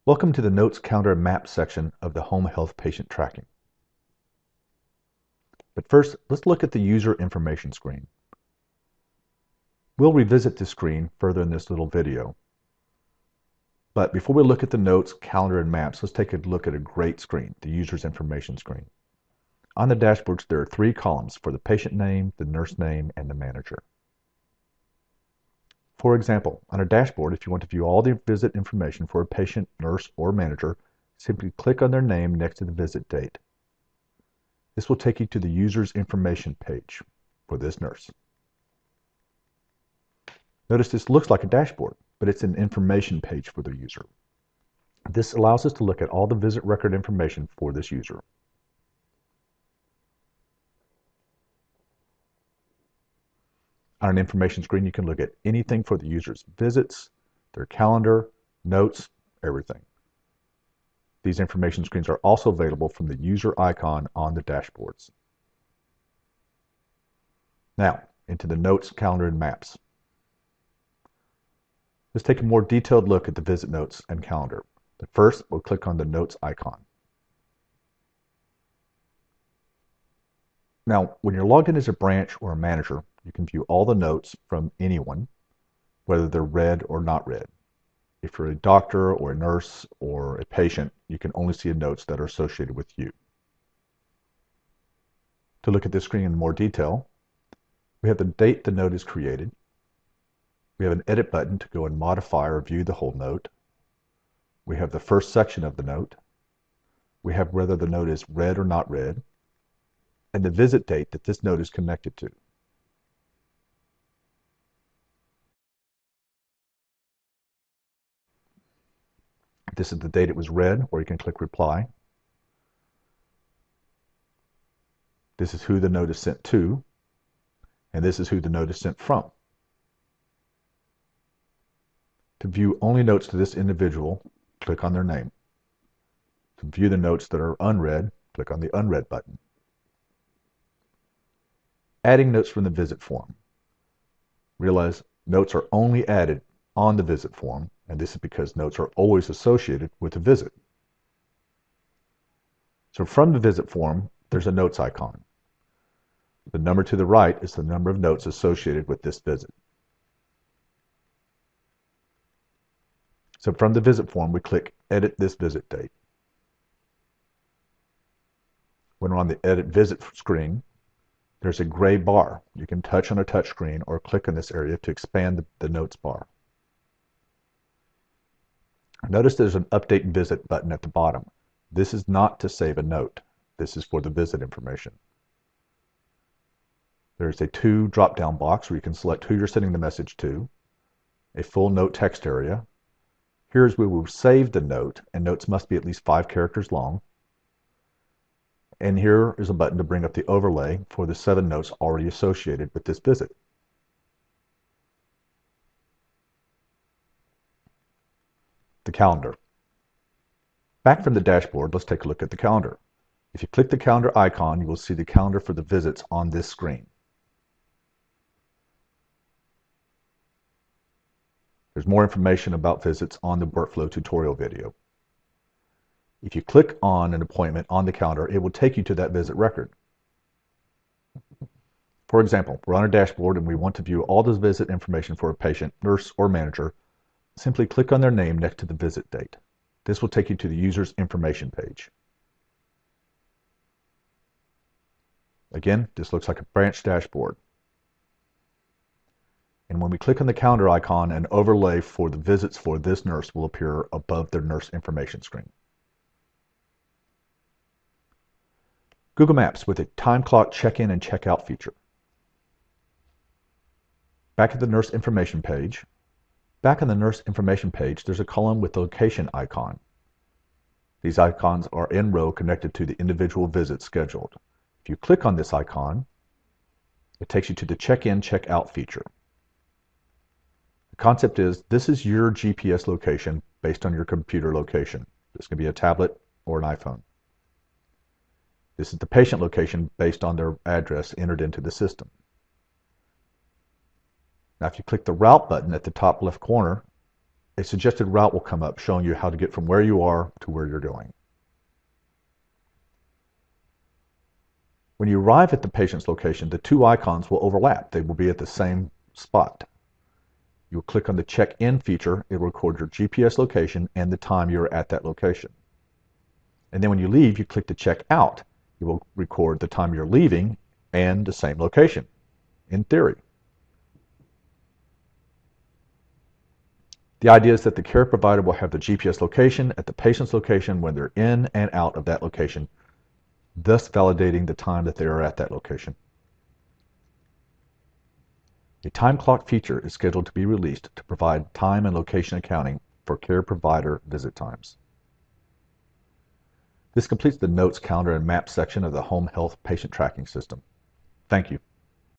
Welcome to the Notes, Calendar, and Maps section of the Home Health Patient Tracking. But first, let's look at the user information screen. We'll revisit this screen further in this little video. But before we look at the Notes, Calendar, and Maps, let's take a look at a great screen, the user's information screen. On the dashboards, there are three columns for the patient name, the nurse name, and the manager. For example, on a dashboard, if you want to view all the visit information for a patient, nurse, or manager, simply click on their name next to the visit date. This will take you to the user's information page for this nurse. Notice this looks like a dashboard, but it's an information page for the user. This allows us to look at all the visit record information for this user. On an information screen, you can look at anything for the user's visits, their calendar, notes, everything. These information screens are also available from the user icon on the dashboards. Now, into the Notes, Calendar, and Maps. Let's take a more detailed look at the visit notes and calendar. But first, we'll click on the Notes icon. Now, when you're logged in as a branch or a manager, you can view all the notes from anyone, whether they're read or not read. If you're a doctor or a nurse or a patient, you can only see the notes that are associated with you. To look at this screen in more detail, we have the date the note is created. We have an edit button to go and modify or view the whole note. We have the first section of the note. We have whether the note is read or not read, and the visit date that this note is connected to. This is the date it was read, or you can click Reply. This is who the note is sent to, and this is who the note is sent from. To view only notes to this individual, click on their name. To view the notes that are unread, click on the Unread button. Adding notes from the visit form. Realize notes are only added on the visit form, and this is because notes are always associated with a visit. So from the visit form, there's a notes icon. The number to the right is the number of notes associated with this visit. So from the visit form, we click Edit this visit date. When we're on the Edit Visit screen, there's a gray bar. You can touch on a touch screen or click on this area to expand the notes bar. Notice there's an Update Visit button at the bottom. This is not to save a note. This is for the visit information. There's a To drop-down box where you can select who you're sending the message to, a full note text area. Here's where we'll save the note, and notes must be at least 5 characters long. And here is a button to bring up the overlay for the 7 notes already associated with this visit. The calendar. Back from the dashboard, let's take a look at the calendar. If you click the calendar icon, you will see the calendar for the visits on this screen. There's more information about visits on the workflow tutorial video. If you click on an appointment on the calendar, it will take you to that visit record. For example, we're on a dashboard and we want to view all the visit information for a patient, nurse, or manager. Simply click on their name next to the visit date. This will take you to the user's information page. Again, this looks like a branch dashboard. And when we click on the calendar icon, an overlay for the visits for this nurse will appear above their nurse information screen. Google Maps with a time clock check-in and check-out feature. Back at the nurse information page. Back on the nurse information page, there's a column with the location icon. These icons are in row connected to the individual visits scheduled. If you click on this icon, it takes you to the check-in, check-out feature. The concept is this is your GPS location based on your computer location. This can be a tablet or an iPhone. This is the patient location based on their address entered into the system. Now if you click the Route button at the top left corner, a suggested route will come up showing you how to get from where you are to where you're going. When you arrive at the patient's location, the two icons will overlap. They will be at the same spot. You will click on the check-in feature. It will record your GPS location and the time you're at that location. And then when you leave, you click the check out. It will record the time you're leaving and the same location, in theory. The idea is that the care provider will have the GPS location at the patient's location when they're in and out of that location, thus validating the time that they are at that location. A time clock feature is scheduled to be released to provide time and location accounting for care provider visit times. This completes the Notes, Calendar, and Maps section of the Home Health Patient Tracking System. Thank you.